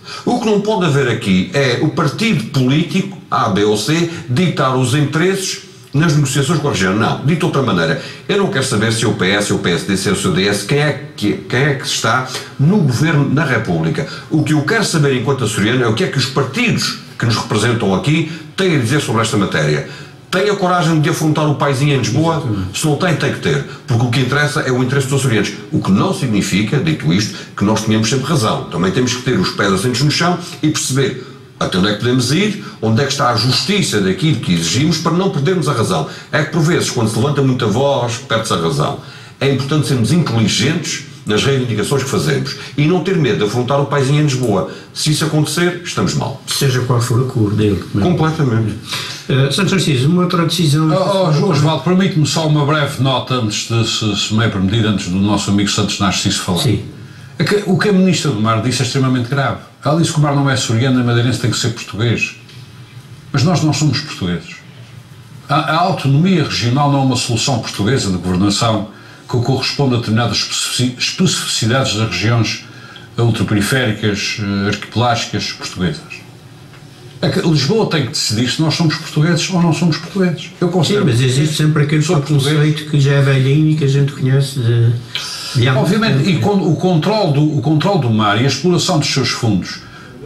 O que não pode haver aqui é o partido político, A, B ou C, ditar os interesses nas negociações com a região. Não, dito de outra maneira, eu não quero saber se é o PS, se é o PSD, se é o CDS, quem é que está no governo na República. O que eu quero saber enquanto açoriano é o que é que os partidos que nos representam aqui têm a dizer sobre esta matéria. Tem a coragem de afrontar o paizinho em Lisboa? Se não tem, tem que ter. Porque o que interessa é o interesse dos açorianos. O que não significa, dito isto, que nós tenhamos sempre razão. Também temos que ter os pés assentos no chão e perceber até onde é que podemos ir, onde é que está a justiça daquilo que exigimos para não perdermos a razão. É que por vezes, quando se levanta muita voz, perde-se a razão. É importante sermos inteligentes nas reivindicações que fazemos e não ter medo de afrontar o paizinho em Lisboa. Se isso acontecer, estamos mal. Seja qual for a cor dele. Completamente. Santos Narciso, uma outra decisão... Osvaldo, permite-me só uma breve nota antes de, se me é permitido, antes do nosso amigo Santos Narciso falar. Sim. É que o que a Ministra do Mar disse é extremamente grave. Ela disse que o mar não é açoriano, nem madeirense, tem que ser português. Mas nós não somos portugueses. A autonomia regional não é uma solução portuguesa de governação que corresponde a determinadas especificidades das regiões ultraperiféricas, arquipelágicas portuguesas. É que Lisboa tem que decidir se nós somos portugueses ou não somos portugueses. Eu considero. Sim, mas existe sempre aquele conceito que já é velhinho e que a gente conhece de obviamente, e quando o controle do mar e a exploração dos seus fundos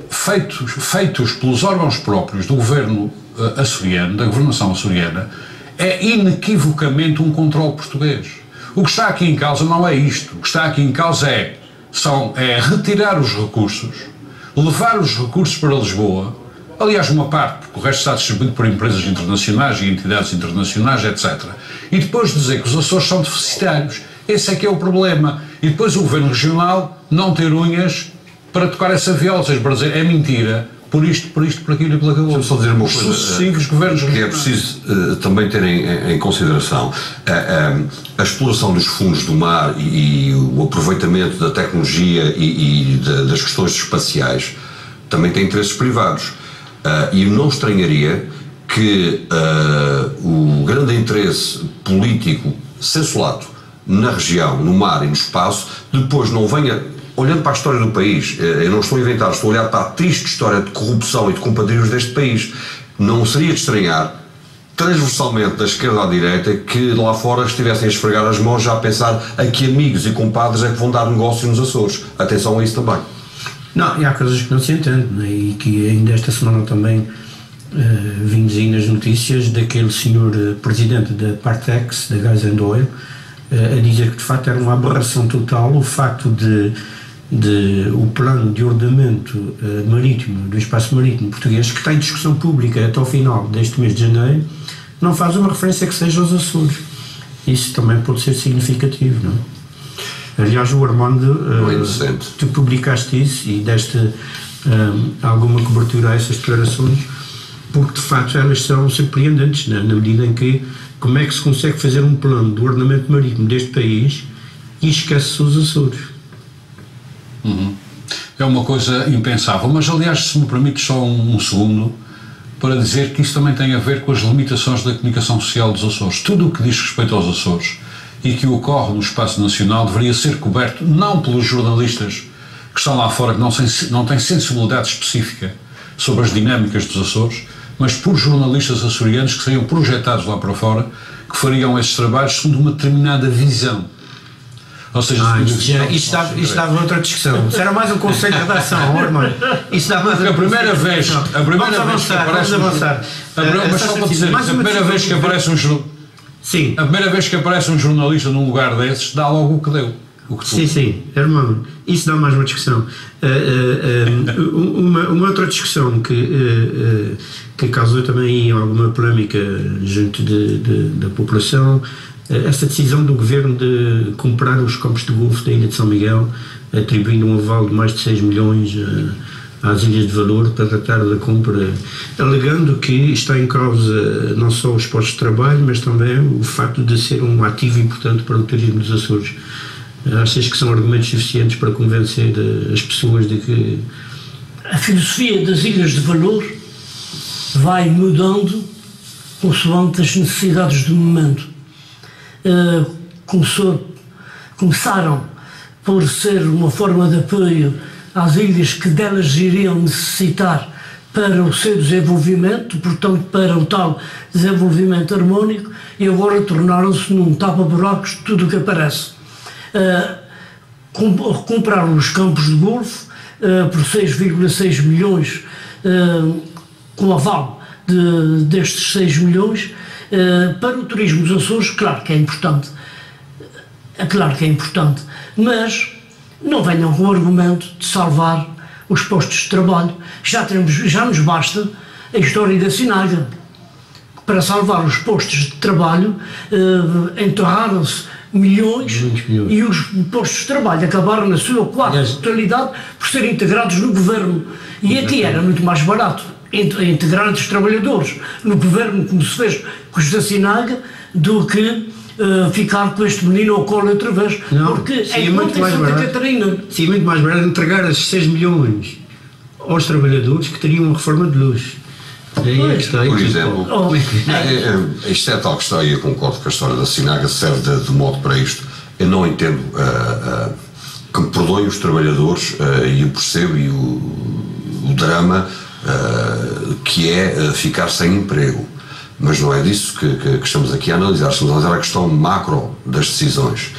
feitos pelos órgãos próprios do governo açoriano, da governação açoriana, é inequivocamente um controle português. O que está aqui em causa não é isto. O que está aqui em causa é retirar os recursos, levar os recursos para Lisboa, aliás uma parte, porque o resto está distribuído por empresas internacionais e entidades internacionais, etc. E depois dizer que os Açores são deficitários. Esse é que é o problema. E depois o governo regional não ter unhas para tocar essa viola, ou seja, para dizer é mentira, por isto, por aquilo e pela aquilo. Deixa-me só dizer uma coisa sucessivos governos que é preciso também ter em consideração. A exploração dos fundos do mar e o aproveitamento da tecnologia e das questões espaciais também tem interesses privados. E eu não estranharia que o grande interesse político sensualato na região, no mar e no espaço, depois não venha, olhando para a história do país, eu não estou a inventar, estou a olhar para a triste história de corrupção e de compadrios deste país, não seria de estranhar, transversalmente da esquerda à direita, que lá fora estivessem a esfregar as mãos já a pensar a que amigos e compadres é que vão dar negócio nos Açores. Atenção a isso também. Não, e há coisas que não se entendem, né? E que ainda esta semana também vimos aí nas notícias daquele senhor presidente da Partex, da Gas and Oil, a dizer que de facto era uma aberração total o facto de o plano de ordenamento marítimo, do espaço marítimo português, que está em discussão pública até ao final deste mês de janeiro, não faz uma referência que seja aos Açores. Isso também pode ser significativo, não é? Aliás, o Armando, tu publicaste isso e deste alguma cobertura a essas declarações, porque de facto elas são surpreendentes, na medida em que como é que se consegue fazer um plano de ordenamento marítimo deste país e esquece-se os Açores. É uma coisa impensável, mas aliás, se me permite só um segundo, para dizer que isso também tem a ver com as limitações da comunicação social dos Açores. Tudo o que diz respeito aos Açores e que ocorre no espaço nacional deveria ser coberto não pelos jornalistas que estão lá fora, que não têm sensibilidade específica sobre as dinâmicas dos Açores, mas por jornalistas açorianos que seriam projetados lá para fora, que fariam esses trabalhos segundo uma determinada visão. Ou seja, isto dava outra discussão. Isso era mais um conselho de redação, irmão. Isso dava mais a primeira vez que aparece mas só para dizer, a primeira vez que aparece a primeira vez que aparece um jornalista num lugar desses, dá logo o que deu. Sim, irmão, isso dá mais uma discussão. Uma outra discussão que causou também alguma polémica junto da população, esta decisão do governo de comprar os campos de golfe da Ilha de São Miguel, atribuindo um aval de mais de 6 milhões às Ilhas de Valor para tratar da compra, alegando que está em causa não só os postos de trabalho, mas também o facto de ser um ativo importante para o turismo dos Açores. Achas que são argumentos suficientes para convencer as pessoas de que a filosofia das Ilhas de Valor vai mudando consoante as necessidades do momento? Começaram por ser uma forma de apoio às ilhas que delas iriam necessitar para o seu desenvolvimento, portanto para o tal desenvolvimento harmónico, e agora tornaram-se num tapa-buracos de tudo o que aparece. Compraram os campos de golfe por 6,6 milhões, com aval destes 6 milhões, para o turismo dos Açores. Claro que é importante, mas não venham com o argumento de salvar os postos de trabalho. Já nos basta a história da Sinaga. Para salvar os postos de trabalho, enterraram-se milhões e os postos de trabalho acabaram na sua quase totalidade por serem integrados no governo. E aqui era muito mais barato integrar os trabalhadores no governo, como se fez com os da Sinaga, do que ficar com este menino ao colo outra vez. Não, porque é muito mais barato. Catarina. Sim, muito mais barato entregar esses 6 milhões aos trabalhadores que teriam uma reforma de luz. Por exemplo, isto é tal questão, e eu concordo que a história da Sinaga serve de modo para isto. Eu não entendo que me perdoem os trabalhadores, e eu percebo o drama que é ficar sem emprego, mas não é disso que estamos aqui a analisar. Estamos a analisar a questão macro das decisões.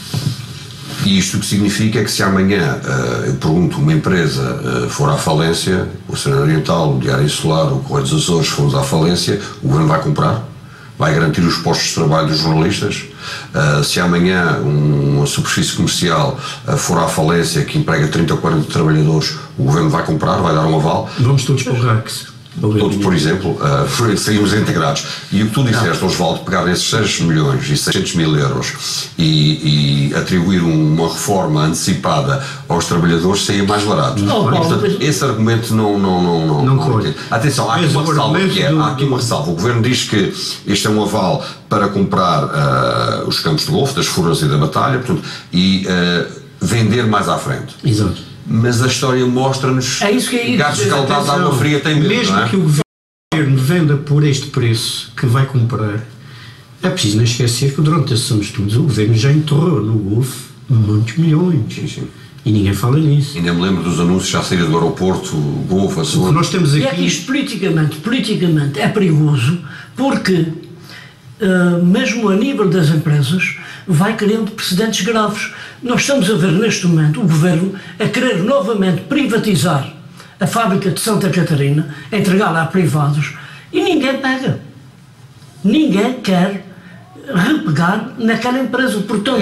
E isto o que significa é que se amanhã, eu pergunto, uma empresa for à falência, o Oceano Oriental, o Diário Insular, o Correio dos Açores, fomos à falência, o governo vai comprar? Vai garantir os postos de trabalho dos jornalistas? Se amanhã uma superfície comercial for à falência que emprega 30 ou 40 trabalhadores, o governo vai comprar? Vai dar um aval? Vamos todos para o RACS. Todos, por exemplo, saímos integrados. E o que tu disseste, Osvaldo, pegar esses 6 milhões e 600 mil euros e atribuir uma reforma antecipada aos trabalhadores seria mais barato. Portanto, esse argumento não corre. Atenção, há aqui uma ressalva há aqui uma ressalva. O governo diz que este é um aval para comprar os campos de golfe, das Furnas e da Batalha, portanto, e vender mais à frente. Exato. Mas a história mostra-nos que gatos escaldados à água fria têm medo, mesmo não é? que o governo venda por este preço que vai comprar, é preciso não esquecer que durante esses anos todos o governo já enterrou no Golfo muitos milhões. Sim. E ninguém fala nisso. Ainda me lembro dos anúncios já saíram do aeroporto, Golfo, Açores. O que nós temos aqui... E é que isto politicamente é perigoso, porque mesmo a nível das empresas vai criando precedentes graves. Nós estamos a ver neste momento o governo a querer novamente privatizar a fábrica de Santa Catarina, entregá-la a privados, e ninguém pega. Ninguém quer repegar naquela empresa. Portanto,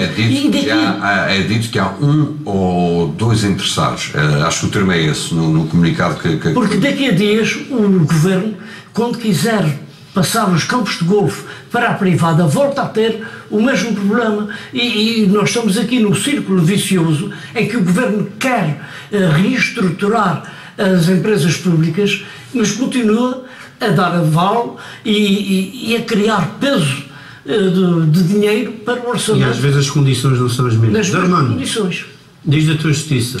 é dito que há um ou dois interessados. Acho que o termo é esse no comunicado que... Porque daqui a dias o governo, quando quiser passar os campos de golfe para a privada, volta a ter o mesmo problema. E nós estamos aqui num círculo vicioso em que o governo quer reestruturar as empresas públicas, mas continua a dar aval e a criar peso de dinheiro para o orçamento. E às vezes as condições não são as mesmas. Armando, condições. Desde a tua justiça.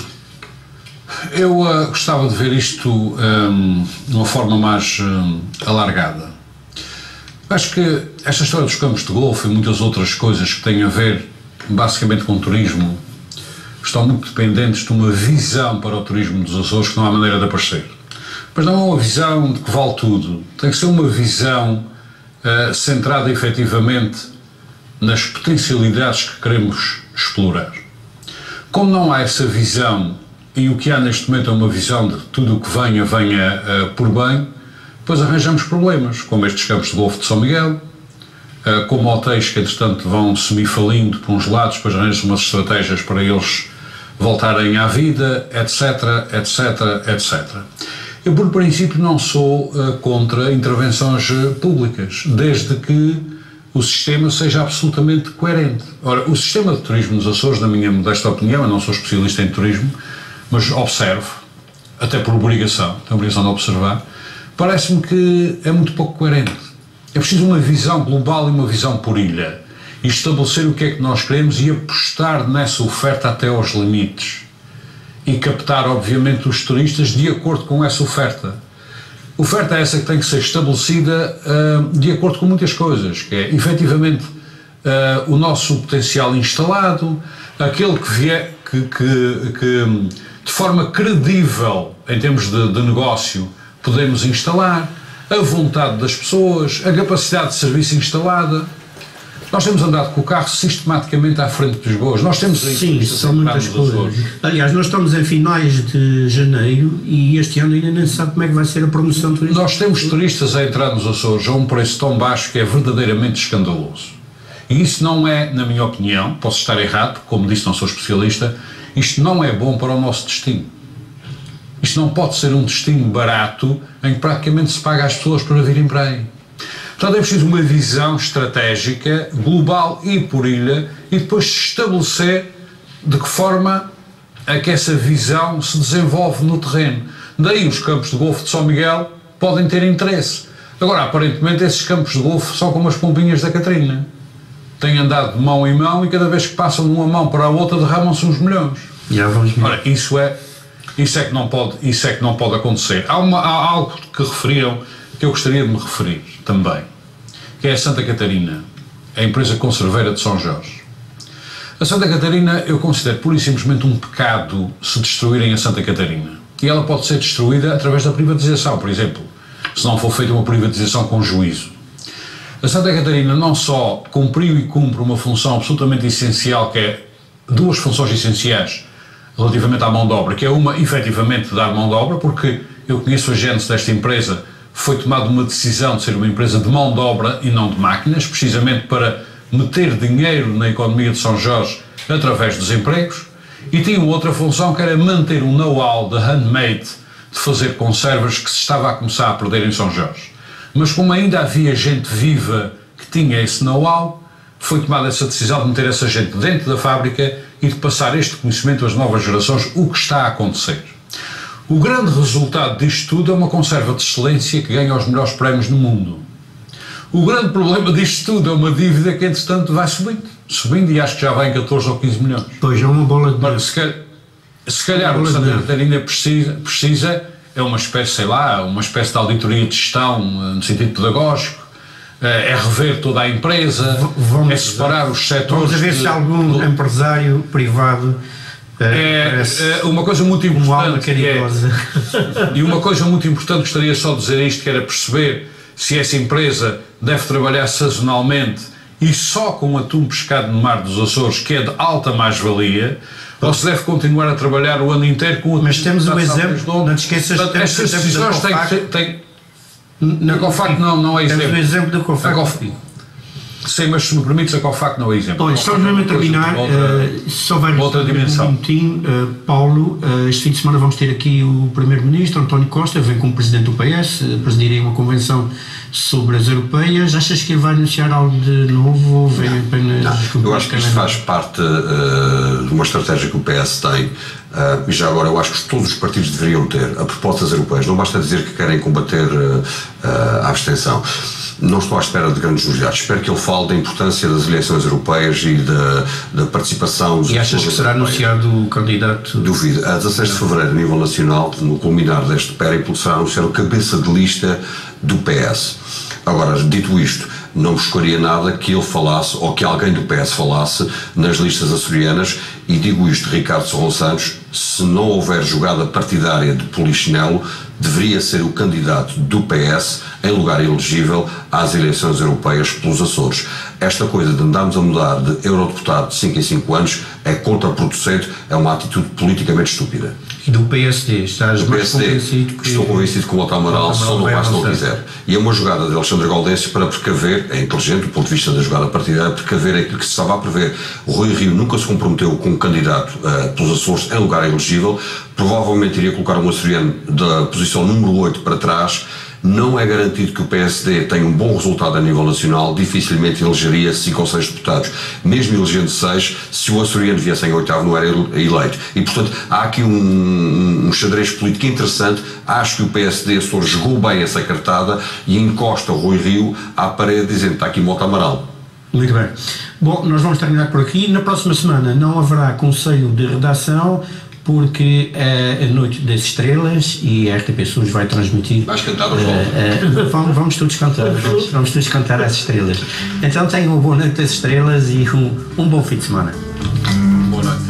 Eu gostava de ver isto de uma forma mais alargada. Acho que esta história dos campos de golfe e muitas outras coisas que têm a ver basicamente com o turismo estão muito dependentes de uma visão para o turismo dos Açores que não há maneira de aparecer. Mas não é uma visão de que vale tudo. Tem que ser uma visão centrada efetivamente nas potencialidades que queremos explorar. Como não há essa visão, e o que há neste momento é uma visão de tudo o que venha por bem, depois arranjamos problemas, como estes campos de golfe de São Miguel, como hotéis que entretanto vão semi-falindo por uns lados, depois arranjam-se umas estratégias para eles voltarem à vida, etc, etc, etc. Eu, por princípio, não sou contra intervenções públicas, desde que o sistema seja absolutamente coerente. Ora, o sistema de turismo nos Açores, na minha modesta opinião, eu não sou especialista em turismo, mas observo, até por obrigação, tenho a obrigação de observar, parece-me que é muito pouco coerente. É preciso uma visão global e uma visão por ilha, e estabelecer o que é que nós queremos e apostar nessa oferta até aos limites. E captar, obviamente, os turistas de acordo com essa oferta. Oferta é essa que tem que ser estabelecida de acordo com muitas coisas, que é, efetivamente, o nosso potencial instalado, aquele que de forma credível em termos de negócio podemos instalar, a vontade das pessoas, a capacidade de serviço instalada. Nós temos andado com o carro sistematicamente à frente dos gols. Nós temos aí. Sim, são muitas coisas. Aliás, nós estamos em finais de janeiro e este ano ainda nem se sabe como é que vai ser a promoção turística. Nós temos turistas a entrar nos Açores a um preço tão baixo que é verdadeiramente escandaloso. E isso não é, na minha opinião, posso estar errado, porque, como disse, não sou especialista, isto não é bom para o nosso destino. Isto não pode ser um destino barato em que praticamente se paga às pessoas para virem para aí. Portanto, é preciso uma visão estratégica, global e por ilha, e depois se estabelecer de que forma é que essa visão se desenvolve no terreno. Daí os campos de golfe de São Miguel podem ter interesse. Agora, aparentemente, esses campos de golfe são como as pombinhas da Catarina. Têm andado de mão em mão e cada vez que passam de uma mão para a outra derramam-se uns milhões. Ora, isso é que não pode acontecer. Há algo que referiram que eu gostaria de me referir também, que é a Santa Catarina, a empresa conserveira de São Jorge. A Santa Catarina eu considero pura e simplesmente um pecado se destruírem a Santa Catarina. E ela pode ser destruída através da privatização, por exemplo, se não for feita uma privatização com juízo. A Santa Catarina não só cumpriu e cumpre uma função absolutamente essencial, que é duas funções essenciais relativamente à mão de obra, que é uma, efetivamente, dar mão de obra, porque eu conheço a gênese desta empresa, foi tomada uma decisão de ser uma empresa de mão de obra e não de máquinas, precisamente para meter dinheiro na economia de São Jorge através dos empregos, e tinha outra função que era manter um know-how de handmade, de fazer conservas, que se estava a começar a perder em São Jorge. Mas como ainda havia gente viva que tinha esse know-how, foi tomada essa decisão de meter essa gente dentro da fábrica e de passar este conhecimento às novas gerações, o que está a acontecer. O grande resultado disto tudo é uma conserva de excelência que ganha os melhores prémios no mundo. O grande problema disto tudo é uma dívida que, entretanto, vai subindo e acho que já vai em 14 ou 15 milhões. Pois, é uma bola de... Mas, se calhar o que Santa Catarina precisa é uma espécie, sei lá, uma espécie de auditoria de gestão no sentido pedagógico, é rever toda a empresa, é separar os setores. Vamos a ver se algum empresário privado uma coisa muito importante e uma coisa muito importante, gostaria só de dizer isto, que era perceber se essa empresa deve trabalhar sazonalmente e só com atum pescado no mar dos Açores, que é de alta mais-valia, ou se deve continuar a trabalhar o ano inteiro com o... Mas temos um exemplo, não te esqueças... Estas decisões têm... Na COFAC não é exemplo. Temos o exemplo da COFAC. Sim, mas se me permites, a COFAC não é exemplo. Olha, estamos mesmo a terminar, só vai outra dimensão. Um minutinho, Paulo, este fim de semana vamos ter aqui o Primeiro-Ministro, António Costa, vem como Presidente do PS, presidirem uma convenção sobre as europeias. Achas que ele vai anunciar algo de novo ou vem apenas... Não, eu acho que isto faz parte de uma estratégia que o PS tem, e já agora eu acho que todos os partidos deveriam ter, a propósito das europeias. Não basta dizer que querem combater a abstenção. Não estou à espera de grandes novidades. Espero que ele fale da importância das eleições europeias e da participação... E achas que será anunciado o candidato? Duvido. A 16 de fevereiro, a nível nacional, no culminar deste périplo, será anunciado o cabeça de lista do PS. Agora, dito isto, não buscaria nada que ele falasse, ou que alguém do PS falasse, nas listas açorianas, e digo isto, Ricardo Serrão Santos, se não houver jogada partidária de polichinelo, deveria ser o candidato do PS em lugar elegível às eleições europeias pelos Açores. Esta coisa de andarmos a mudar de eurodeputado de 5 em 5 anos é contraproducente, é uma atitude politicamente estúpida. E do PSD, estás do mais convencido que... Estou convencido que o Otto Amaral só não vai se não quiser. E é uma jogada de Alexandre Galdécio para precaver, é inteligente do ponto de vista da jogada partidária, precaver aquilo que se estava a prever. O Rui Rio nunca se comprometeu com um candidato pelos Açores em lugar elegível, provavelmente iria colocar um açoriano da posição número 8 para trás. Não é garantido que o PSD tenha um bom resultado a nível nacional, dificilmente elegeria 5 ou 6 deputados. Mesmo elegendo 6, se o açoriano viesse em 8º não era eleito. E, portanto, há aqui um xadrez político interessante. Acho que o PSD jogou bem essa cartada e encosta o Rui Rio à parede dizendo: está aqui Mota Amaral. Muito bem. Bom, nós vamos terminar por aqui. Na próxima semana não haverá conselho de redação, porque é a Noite das Estrelas e a RTP Sul vai transmitir. Vais cantar o jogo? Vamos todos cantar, vamos todos cantar as estrelas. Então tenham uma boa Noite das Estrelas e um bom fim de semana. Boa noite.